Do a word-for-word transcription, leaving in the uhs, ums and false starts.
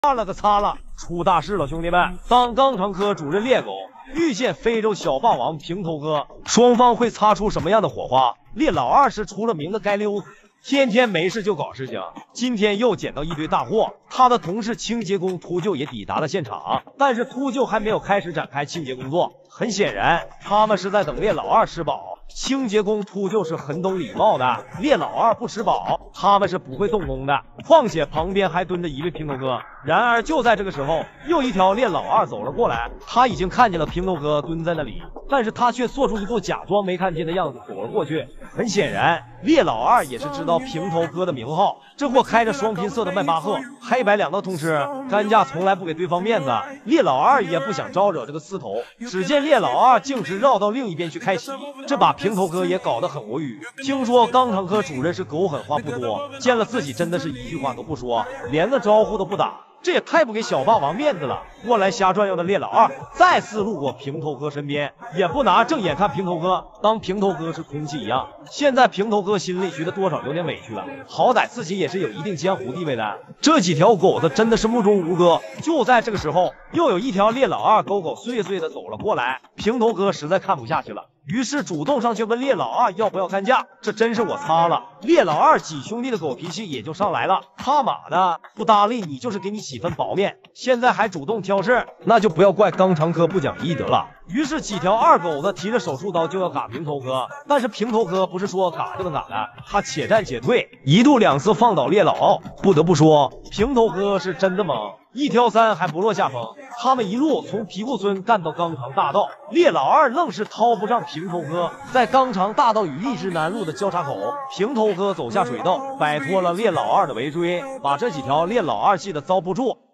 啊了个擦了，出大事了，兄弟们！当肛肠科主任猎狗遇见非洲小霸王平头哥，双方会擦出什么样的火花？猎老二是出了名的街溜子，天天没事就搞事情。今天又捡到一堆大货，他的同事清洁工秃鹫也抵达了现场，但是秃鹫还没有开始展开清洁工作。很显然，他们是在等猎老二吃饱。清洁工秃鹫是很懂礼貌的，猎老二不吃饱，他们是不会动工的。况且旁边还蹲着一位平头哥。然而就在这个时候，又一条猎老二走了过来，他已经看见了平头哥蹲在那里，但是他却做出一副假装没看见的样子走了过去。很显然，猎老二也是知道平头哥的名号，这货开着双拼色的迈巴赫，黑白两道通吃，干架从来不给对方面子。猎老二也不想招惹这个刺头，只见猎老二径直绕到另一边去开洗，这把平头哥也搞得很无语。听说肛肠科主任是狗狠话不多，见了自己真的是一句话都不说，连个招呼都不打，这也太不给小霸王面子了。过来瞎转悠的猎老二再次路过平头哥身边，也不拿正眼看平头哥，当平头哥是空气一样。现在平头哥心里觉得多少有点委屈了，好歹自己也是有一定江湖地位的，这几条狗子真的是目中无哥。就在这个时候，又有一条猎老二狗狗碎碎的走了过来，平头哥实在看不下去了，于是主动上去问猎老二要不要干架。这真是我擦了，猎老二几兄弟的狗脾气也就上来了，他妈的不搭理你就是给你几分薄面，现在还主动挑事，那就不要怪肛肠科不讲义德了。于是几条二狗子提着手术刀就要嘎平头哥，但是平头哥不是说嘎就能嘎的，他且战且退，一度两次放倒猎老。不得不说，平头哥是真的猛，一挑三还不落下风。他们一路从皮库村干到肛肠大道，猎老二愣是掏不上平头哥。在肛肠大道与荔枝南路的交叉口，平头哥走下水道，摆脱了猎老二的围追，把这几条猎老二气得遭不住。